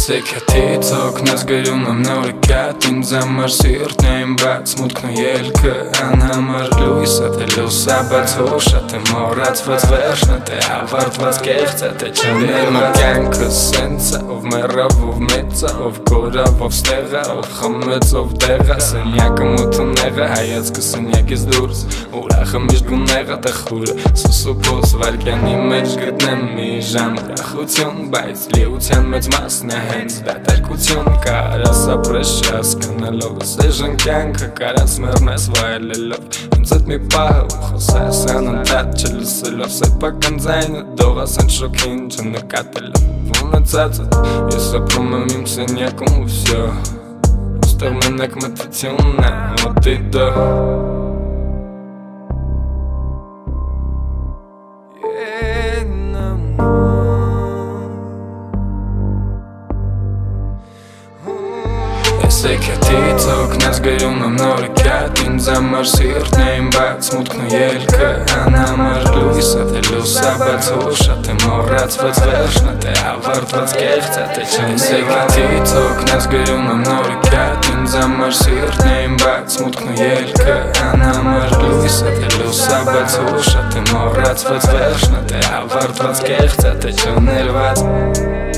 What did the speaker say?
Секретицок нас горюм am նորեքատ ինձ համար սիրտն է իմ բաց մուտքն ու ելքը անհամար լույսը թե լուսաբաց հոշը թե մոռացված վերջն թե ավարտված կեղծը թե չանել մա կյանքս սենց ով մեռավ ով մեծա ով կորավ ով ստեղա ով խմեց ով տեղա սենյակը մութունեղը հայացքը սենյակից դուրս ուրախը միշտ գունեղը թե խուրը սուսուփոս վարկյանի մեջ գտնեմ մի ժամ ուրախություն բայց լիության մեծ մասն է հենց դատարկություն կարաս ապրես չհասկանալով սեժն կյանքը կարաս մեռնես վայելելով ինձ հետ մի պահ ու խոսես անընդհատ չլսելով սեփական ձայնը դողաս են շոքին չնկատելով ունեցածդ ես ապրում եմ իմ սենյակում ու վсё ուստեղ մենակ մտությունն է մոտի դո Секретицок нас горюм am նորեքատ ինձ համար սիրտն է իմ բաց մուտքն ու ելքը անհամար լույսը թե լուսաբաց հոշը թե մոռացված վերջն թե ավարտված կեղծը թե չանել Секретицок нас горюm am նորեքատ ինձ համար սիրտն է իմ բաց մուտքն ու ելքը անհամար լույսը թե լուսաբաց հոշը թե մոռացված վերջն թե ավարտված կեղծը թե չանել